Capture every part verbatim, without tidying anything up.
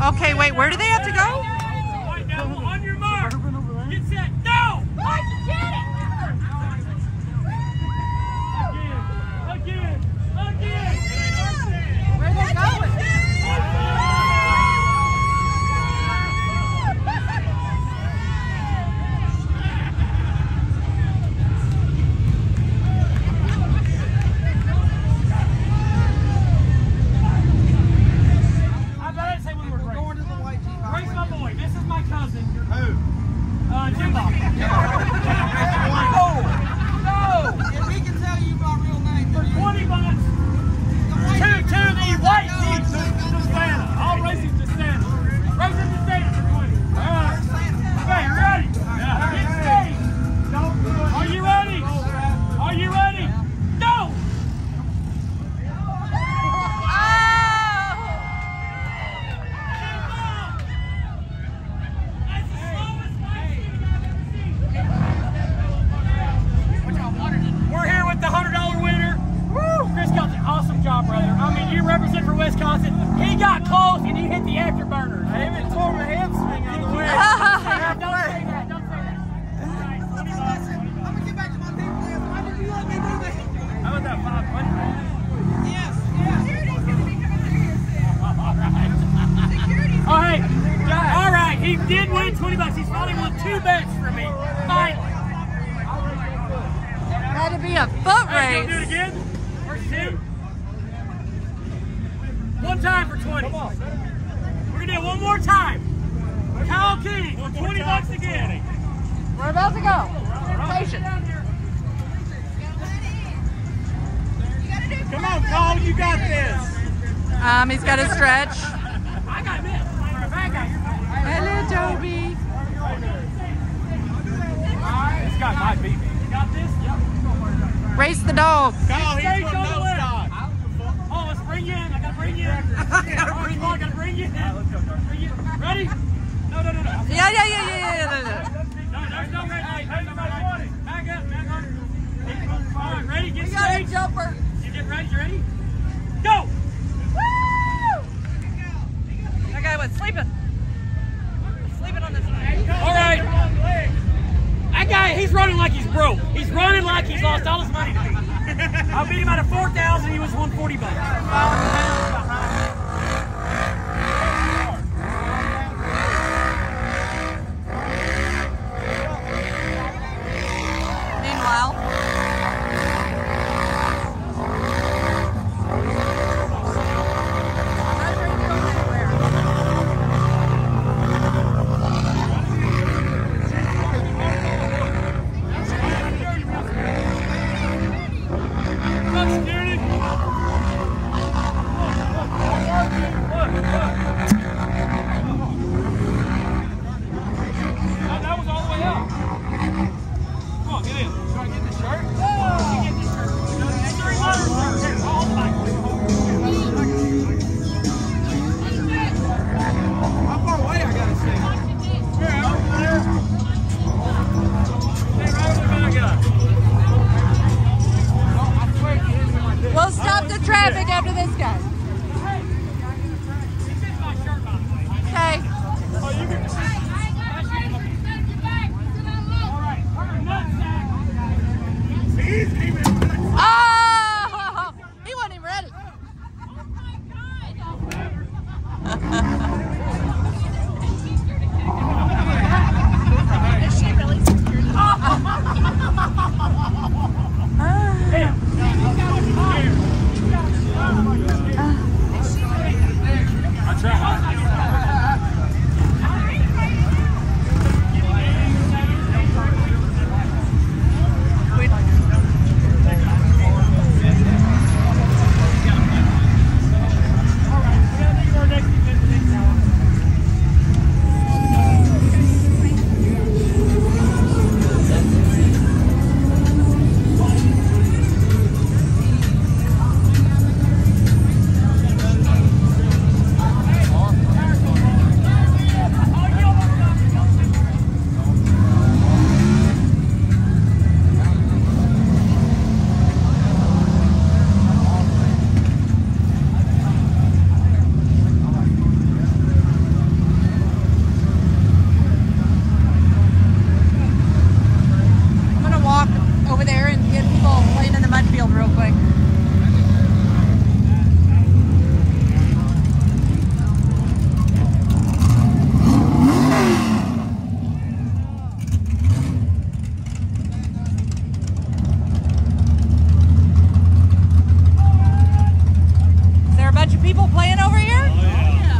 Okay, wait, where do they have to go? All right, now on your mark. Get set. No! Why'd you get it? Again, again, again. Where are they going? He got close and he hit the afterburners. I even tore my hamstring on the way. Don't say that. Don't say that. All right, twenty bucks. I'm gonna get back to my people. Why did you let me do that? How about that five hundred? Yes. Yes. Security's gonna be coming over here soon. All right. Security's. Oh hey. All right. He did win twenty bucks. He's finally won two bets for me. Finally. Had to be a foot Hey, race. do it again. Or two. One time for twenty. Come on. We're gonna do it one more time. Kyle King for twenty bucks again. We're about to go. Patient. Come on, Kyle, you got this. Um, he's got a stretch. I got this. For a bad guy. Hello, Toby. This guy might beat me. You got this? Yep. Race the dog. Kyle, he's from no stop. Oh, let's bring you in. I gotta bring you in. I gotta bring you in. I gotta bring you in. Bring you in. Ready? No, no, no, no. Yeah, yeah, yeah, yeah, yeah, yeah. No, there's no ready. Hey, hey, back up, back up. All right, ready? Get straight. Jumper. You get ready? You ready? Go! Woo! That guy was sleeping. Sleeping on this side. All right. That guy, he's running like he's broke. He's running like he's lost all his money to me. I beat him out of four thousand. He was one forty bucks. Meanwhile. people playing over here? Oh, yeah.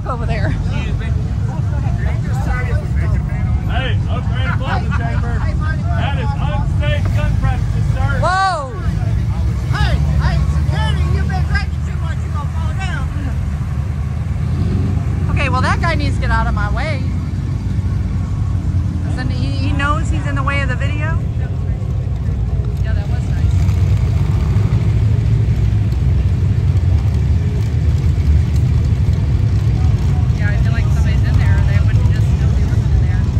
over there. Hey, upgrade closing chamber. That is unsafe gun practice, sir. Whoa! Hey, hey, security, you've been drinking too much, you're gonna fall down. Okay, well that guy needs to get out of my way. Then he, he knows he's in the way of the video. Yeah, that was nice. Yeah, I feel like somebody's in there. They wouldn't just still be living in there.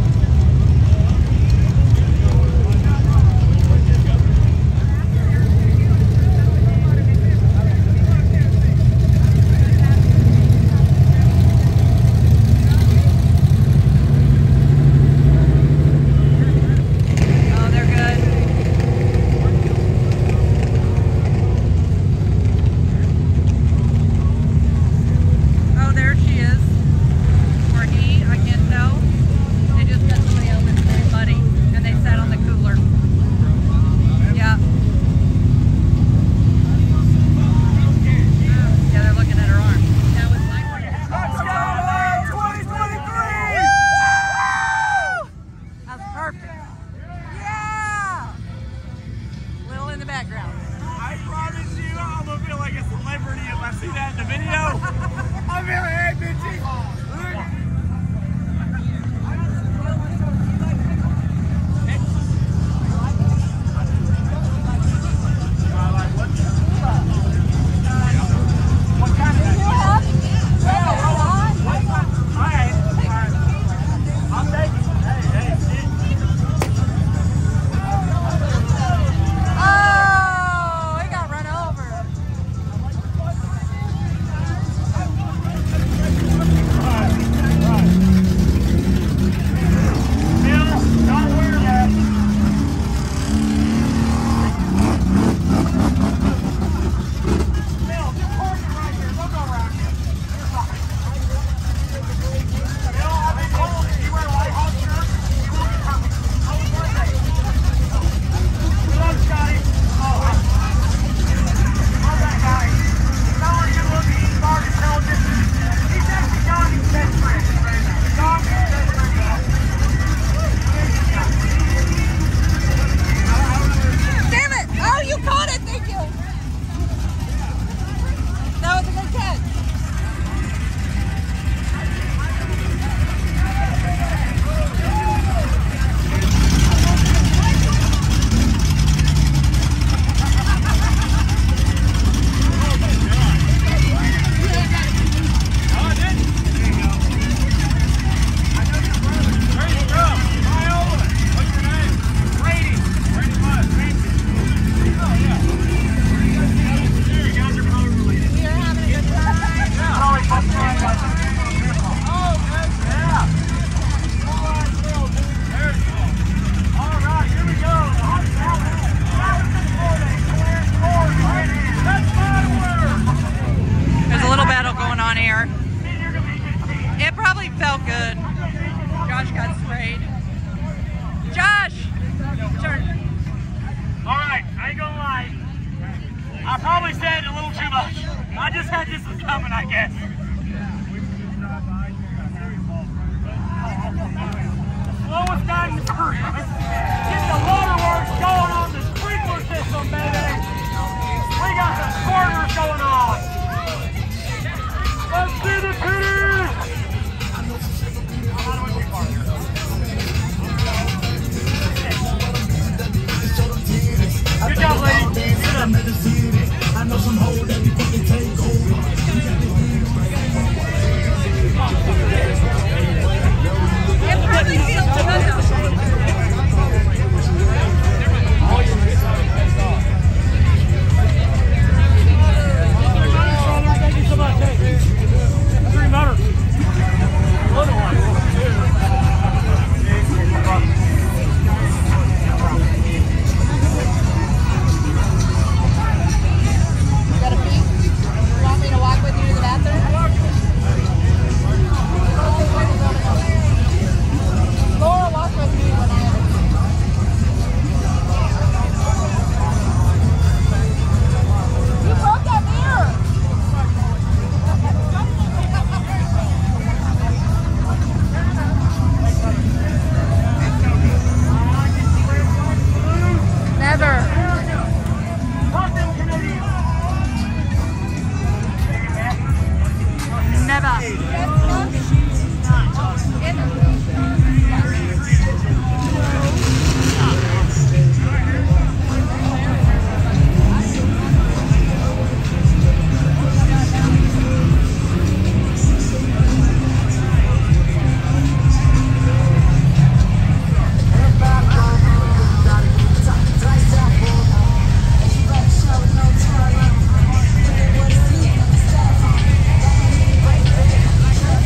I probably said a little too much. I just had this was coming, I guess. Slowest guy in the street. Get the waterworks going on the sprinkler system, baby. We got the squirters going on. Let's do the critters. Good job, lady. Good. I know some hoes that be fucking take over. Bye.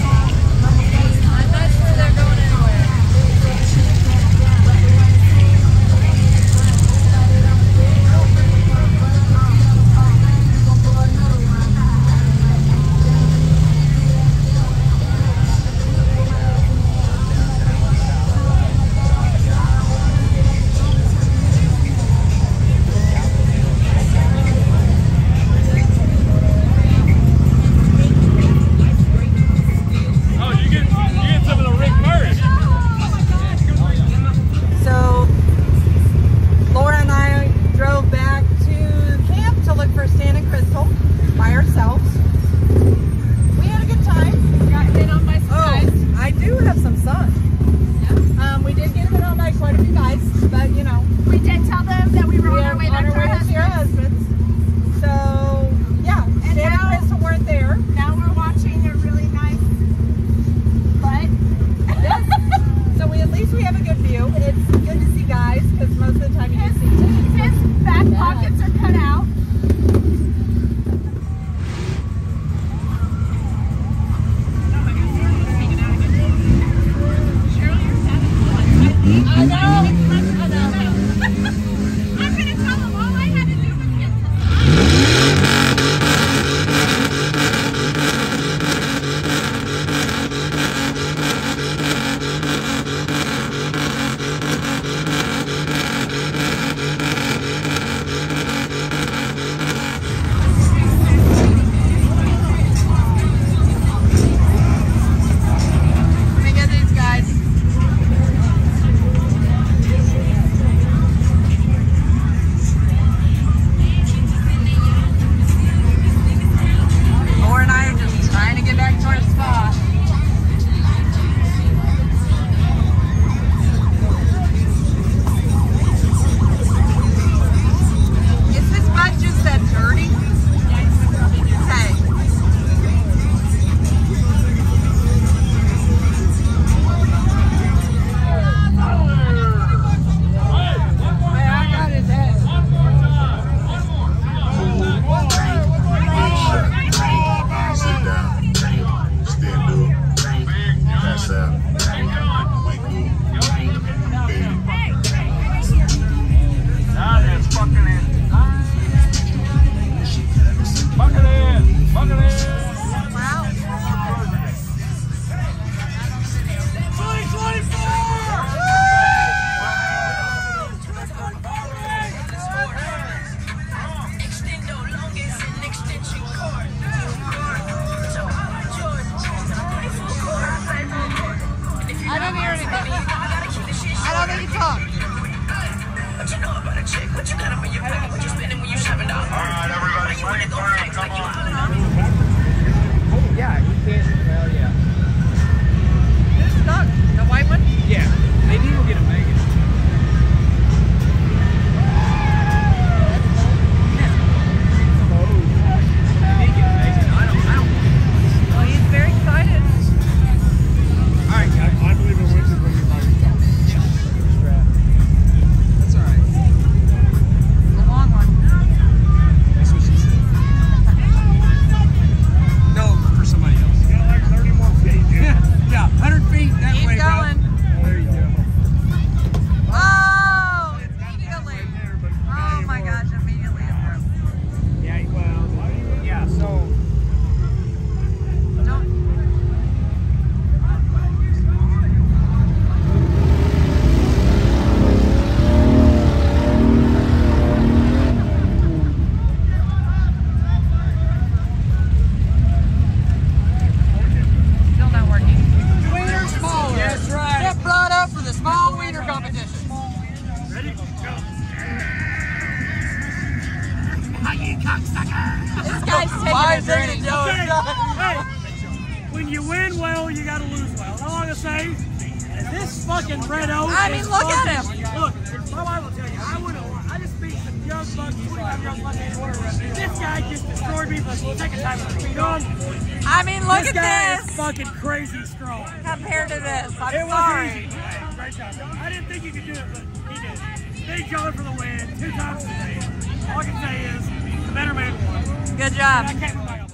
when you win well, you gotta lose well. All I'm gonna say is this fucking Red Oak. I mean, look fucking, at him. Look, my wife will tell you, I wouldn't. I just beat some young bucks, twenty-five year old Monday order. This guy just destroyed me for the second time in the done. I mean, look this at guy this. Is fucking crazy strong. Compared to this, I'm it sorry. Was easy. Great job. I didn't think you could do it, but he did. Big John for the win, two times today. All I can say is the better man won. Good job. And I can't remember.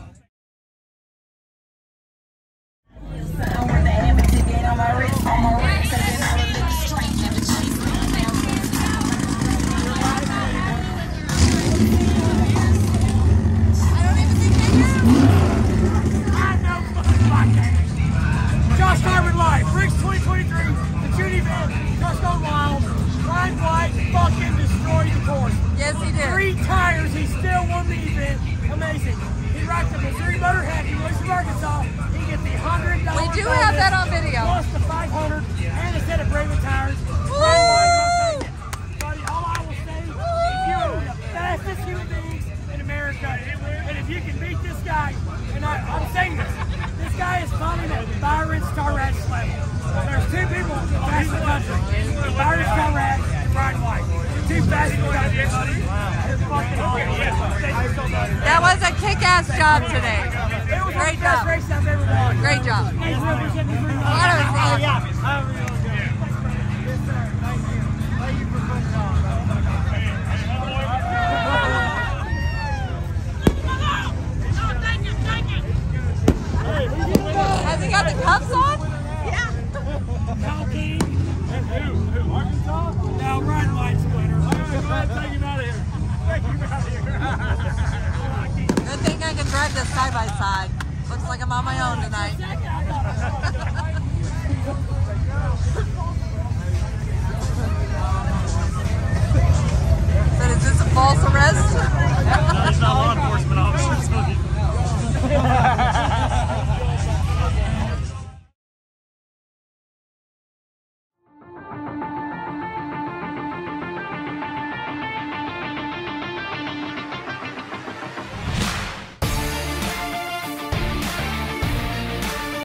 Josh Harmon Live, Briggs twenty twenty-three, the Judy Van, just gone wild. Ryan White fucking destroyed the course. Yes, he did. Three tires, he still won the event. Amazing. He rocked the Missouri Motor Happy, Western Arkansas. He gets the one hundred dollars. We do have that on video. Plus the five hundred and a set of Braven tires. Woo! Buddy, all I will say is you're the fastest human beings in America. And if you can beat this guy, and I, I'm saying this, this guy is climbing at Byron Star Rat's level. There's two people fast in the country. Byron Star Rat and Ryan White. The two fastest in the country. It's fucking awesome. That was a kick-ass job today. It was Great the best job. race I've ever won. Great job. Thanks for representing me. A lot of it. Oh, yeah. I'm really good. Yes, sir. Thank you. Thank you for putting it on. Has he got the cuffs on? Yeah. Kyle King. And who? Who? Arkansas? Now Ryan White's the winner. All right, go ahead and take him out of here. Take him out of here. Good thing I can drive this side by side. Looks like I'm on my own tonight. But is this a false arrest? It's not law enforcement officers.